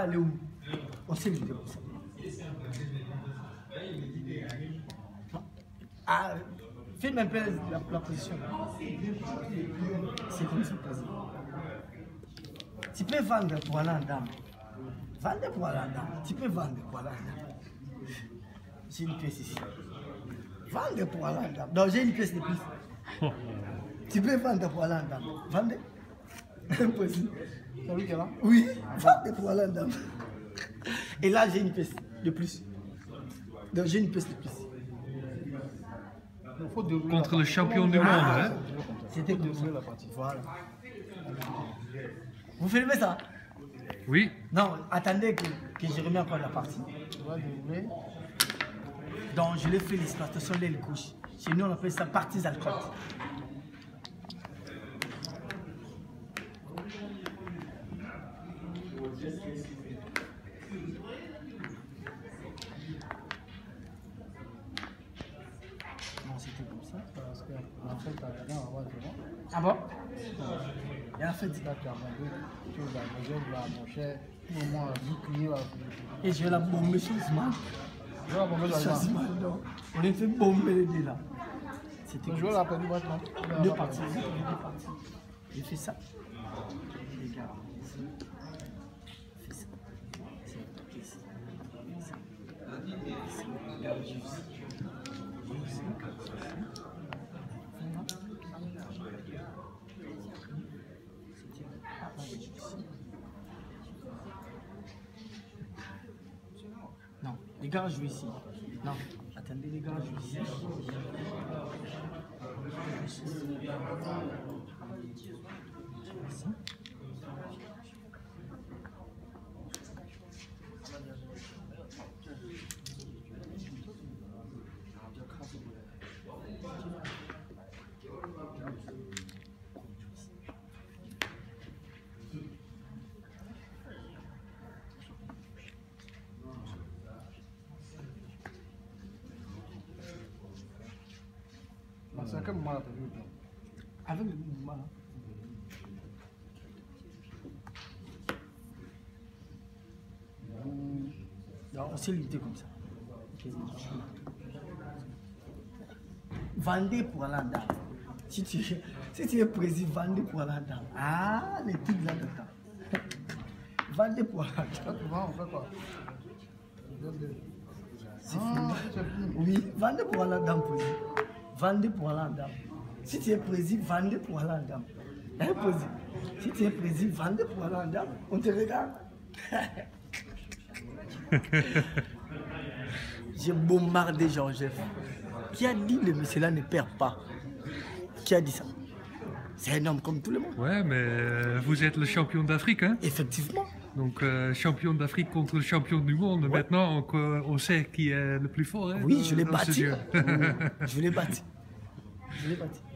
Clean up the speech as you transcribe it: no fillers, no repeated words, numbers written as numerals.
aller où? On s'est limité comme ça. Ah, filme un peu la position. C'est comme ça, président. Tu peux vendre pour aller en dame. Vendre pour aller en dame. Tu peux vendre pour aller en dame. J'ai une pièce ici. Vendre pour aller en dame. Donc j'ai une pièce de plus. Tu peux vendre pour aller en dame. Vendre. Impossible. Oui, vendre pour aller en dame. Et là j'ai une pièce de plus. Donc j'ai une pièce de plus. Contre le champion du monde, hein? C'était comme ça. Voilà. Vous filmez ça? Oui. Non, attendez que je remets encore la partie. Donc je l'ai fait l'exploitation de l'aile couche. Chez nous on appelle ça partie alcool. Non, c'était comme ça. Parce que en fait, ah bon? Il a fait et je vais la bomber sur ce man. On est fait bomber les deux là. C'était comme ça. Deux parties. J'ai fait ça. Les gars. Fait ça. Non, les gars jouent ici. Non, attendez, les gars jouent ici. C'est à quel moment la période? Avec le mouvement là. Donc, on s'est limité comme ça. Vendez pour aller en dame. Si tu es président, vendez pour aller en dame. Ah, les trucs là-dedans. Vendez pour aller en dame. On fait quoi? C'est fini. Oui, vendez pour aller en dame, président. Vendez pour aller en dame. Si tu es président, vendez pour aller en dame. Hein, président? Si tu es président, vendez pour aller en dame. On te regarde. J'ai bombardé Jean-Jeff. Qui a dit le monsieur là ne perd pas? Qui a dit ça? C'est un homme comme tout le monde. Ouais, mais vous êtes le champion d'Afrique, hein? Effectivement. Donc, champion d'Afrique contre le champion du monde. Ouais. Maintenant, on sait qui est le plus fort. Hein, oui, je l'ai dans ce battu. jeu. Je l'ai battu. Je l'ai battu.